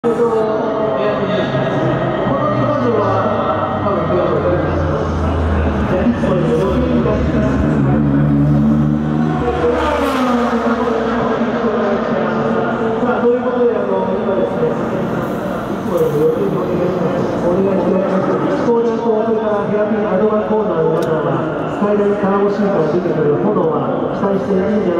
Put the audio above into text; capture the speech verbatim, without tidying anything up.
スカイラインターボシートが出てくる炎は期待していいんじゃない